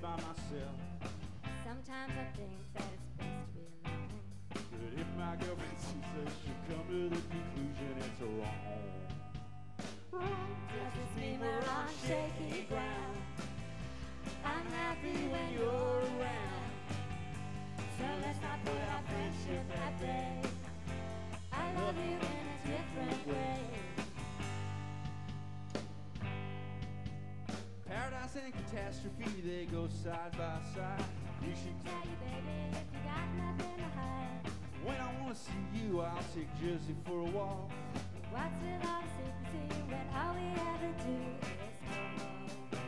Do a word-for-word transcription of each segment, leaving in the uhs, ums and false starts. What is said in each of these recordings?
by myself. Sometimes I think that it's best to be alone. But if my girlfriend sees us, she'll come to the conclusion it's wrong. Does this mean we're on shaky ground? I'm happy when you're around, so let's not put our friendship at bay. I love you in a different way. Paradise and catastrophe, they go side by side. You should tell you, baby, if you got nothing to hide. When I want to see you, I'll take Jersey for a walk. What's with all the secrecy when all we ever do is hold?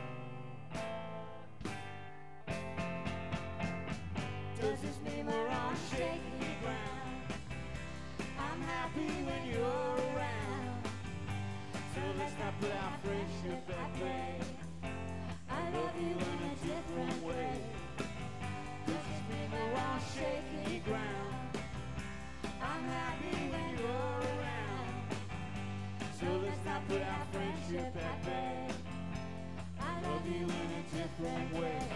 Does this mean we're on shaky ground? I'm happy when you're around, so let's not put our friendship at bay. I love you in a different way. Does this mean we're on shaky ground? I'm happy when you're around, so let's not put our friendship at bay. I love you in a different way.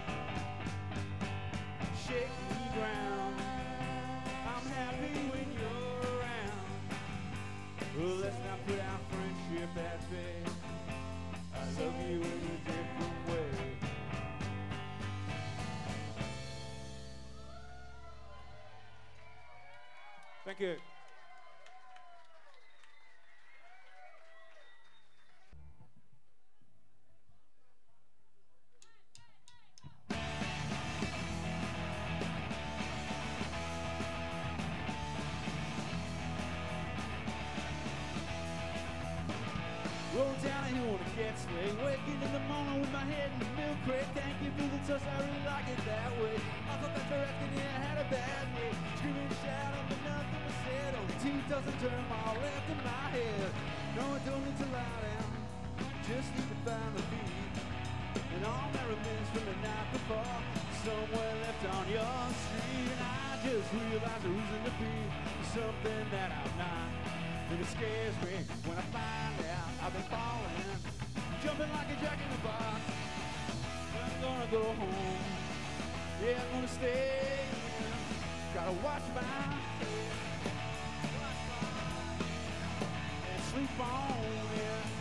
Shaky ground, I'm happy when you're around. Well, let's not put our friendship at bay. I love you in a different way. Thank you. Roll down a hill on a cat sleigh, waking in the morning with my head in the milk crate. Thank you for the touch, I really like it that way. I thought that for asking, yeah, I had a bad day. Screaming and shouting, but nothing was said. Only two dozen term all left in my head. No, I don't need to lie down, just need to find the beat. And all my remains from the night before, somewhere left on your street. And I just realized who's in the beat, something that I'm not. And it scares me when I find out I've been falling, jumping like a jack in the box. I'm gonna go home, yeah, I'm gonna stay in. Gotta watch my head, watch my head, and sleep on it.